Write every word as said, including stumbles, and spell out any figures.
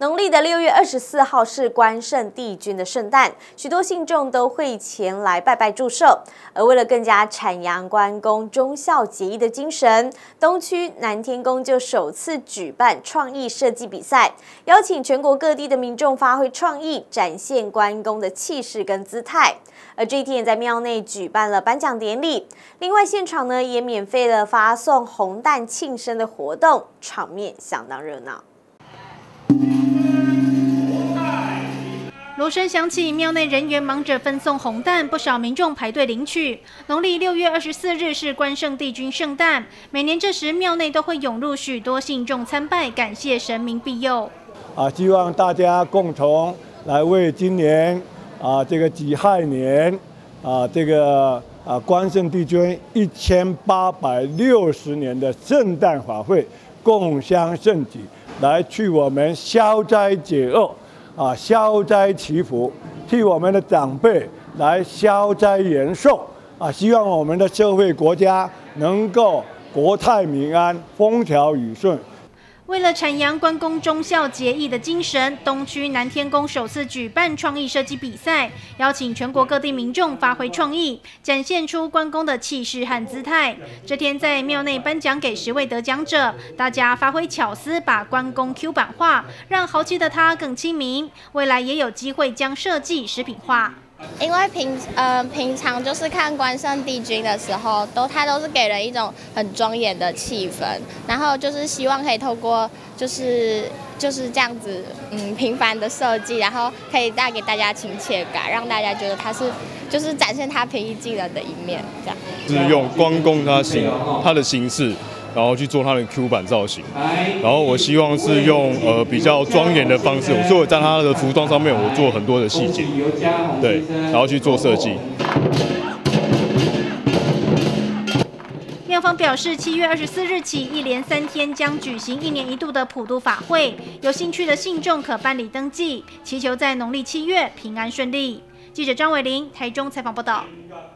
农历的六月二十四号是关圣帝君的圣诞，许多信众都会前来拜拜祝寿。而为了更加阐扬关公忠孝节义的精神，东区南天宫就首次举办创意设计比赛，邀请全国各地的民众发挥创意，展现关公的气势跟姿态。而这一天也在庙内举办了颁奖典礼，另外现场呢也免费的发送红蛋庆生的活动，场面相当热闹。 锣声响起，庙内人员忙着分送红蛋，不少民众排队领取。农历六月二十四日是关圣帝君圣诞，每年这时庙内都会涌入许多信众参拜，感谢神明庇佑。 啊，希望大家共同来为今年啊这个己亥年啊这个啊关圣帝君一千八百六十年的圣诞法会共襄盛举，来去我们消灾解厄。 啊，消灾祈福，替我们的长辈来消灾延寿啊！希望我们的社会国家能够国泰民安、风调雨顺。 为了阐扬关公忠孝节义的精神，东区南天宫首次举办创意设计比赛，邀请全国各地民众发挥创意，展现出关公的气势和姿态。这天在庙内颁奖给十位得奖者，大家发挥巧思，把关公 Q 版化，让豪气的他更亲民。未来也有机会将设计食品化。 因为平呃平常就是看关圣帝君的时候，都他都是给人一种很庄严的气氛，然后就是希望可以透过就是就是这样子嗯平凡的设计，然后可以带给大家亲切感，让大家觉得他是就是展现他平易近人的一面，这样。 就是用关公他形他的形式。 然后去做它的 Q 版造型，然后我希望是用呃比较庄严的方式，所以我在它的服装上面我做很多的细节，对，然后去做设计。 庙方表示，七月二十四日起，一连三天将举行一年一度的普渡法会，有兴趣的信众可办理登记，祈求在农历七月平安顺利。记者张伟玲台中采访报道。